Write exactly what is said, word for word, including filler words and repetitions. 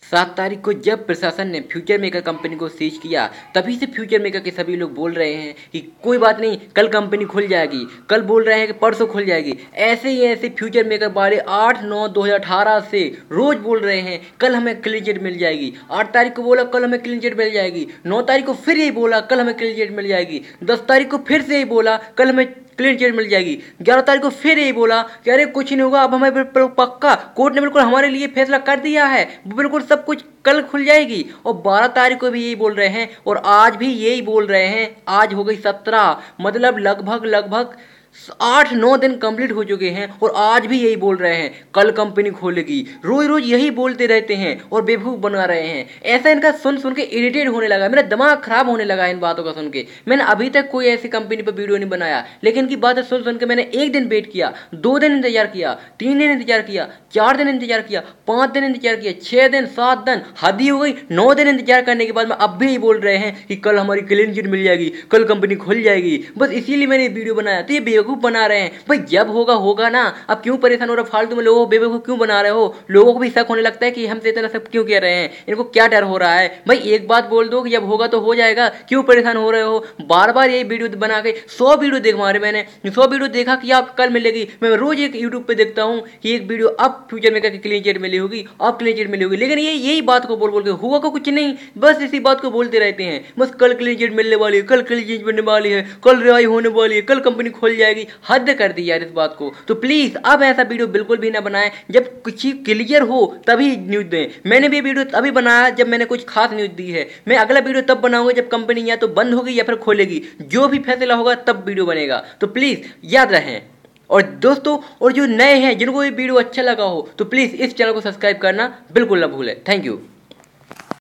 सात तारीख को जब प्रशासन ने फ्यूचर मेकर कंपनी को सीज किया, तभी से फ्यूचर मेकर के सभी लोग बोल रहे हैं कि कोई बात नहीं, कल कंपनी खुल जाएगी, कल बोल रहे हैं कि परसों खुल जाएगी। ऐसे ही ऐसे फ्यूचर मेकर वाले आठ नौ दो हज़ार अठारह से रोज बोल रहे हैं कल हमें क्लीन चिट मिल जाएगी। आठ तारीख को बोला कल हमें क्लीन चिट मिल जाएगी, नौ तारीख को फिर यही बोला कल हमें क्लीन चिट मिल जाएगी, दस तारीख को फिर से यही बोला कल हमें क्लीन चिट मिल जाएगी, ग्यारह तारीख को फिर यही बोला कि अरे कुछ नहीं होगा, अब हमें पक्का कोर्ट ने बिल्कुल हमारे लिए फैसला कर दिया है, बिल्कुल सब कुछ कल खुल जाएगी। और बारह तारीख को भी यही बोल रहे हैं और आज भी यही बोल रहे हैं। आज हो गई सत्रह, मतलब लगभग लगभग आठ नौ दिन कंप्लीट हो चुके हैं और आज भी यही बोल रहे हैं कल कंपनी खोलेगी। रोज रोज यही बोलते रहते हैं और बेवकूफ बना रहे हैं। ऐसा इनका सुन सुन के इरिटेट होने लगा, मेरा दिमाग खराब होने लगा इन बातों का सुन के। मैंने अभी तक कोई ऐसी कंपनी पर वीडियो नहीं बनाया, लेकिन इनकी बातें सुन सुन के मैंने एक दिन वेट किया, दो दिन इंतजार किया, तीन दिन इंतजार किया, चार दिन इंतजार किया, पांच दिन इंतजार किया, छह दिन, सात दिन, हद ही हो गई। नौ दिन इंतजार करने के बाद में अब भी बोल रहे हैं कि कल हमारी क्लीन चिट मिल जाएगी, कल कंपनी खुल जाएगी। बस इसीलिए मैंने वीडियो बनाया। तो ये बेवकूफ बना रहे हैं भाई, जब होगा होगा ना। अब क्यों परेशान हो रहे, फालतू में लोगों को बेवकूफ क्यों बना रहे हो? लोगों को भी शक होने लगता है कि हमसे इतना सब क्यों कह रहे हैं, इनको क्या डर हो रहा है। भाई एक बात बोल दो कि जब होगा तो हो जाएगा, क्यों परेशान हो रहे हो? बार बार यही वीडियो बना के सौ वीडियो देख मारे मैंने, सौ वीडियो देखा कि आप कल मिलेगी। मैं रोज एक यूट्यूब पे देखता हूँ कि एक वीडियो अब फ्यूचर में करके क्लीन चिट मिली होगी, अब क्लीन चिट मिली होगी, लेकिन ये यही बात को बोल बोल के हुआ को कुछ नहीं, बस इसी बात को बोलते रहते हैं। बस कल क्लीन चिट मिलने वाली है, कल क्लीन चिट मिलने वाली है, कल रिहाई होने वाली है, कल कंपनी खुल जाएगी। हद कर दी यार इस बात को। तो प्लीज अब ऐसा वीडियो बिल्कुल भी ना बनाएं, जब कुछ क्लियर हो तभी न्यूज दें। मैंने भी वीडियो तभी बनाया जब मैंने कुछ खास न्यूज दी है। मैं अगला वीडियो तब बनाऊंगा जब कंपनी या तो बंद होगी या फिर खोलेगी। जो भी फैसला होगा तब वीडियो बनेगा। तो प्लीज याद रहें। और दोस्तों, और जो नए हैं जिनको ये वीडियो अच्छा लगा हो तो प्लीज इस चैनल को सब्सक्राइब करना बिल्कुल ना भूलें। Thank you.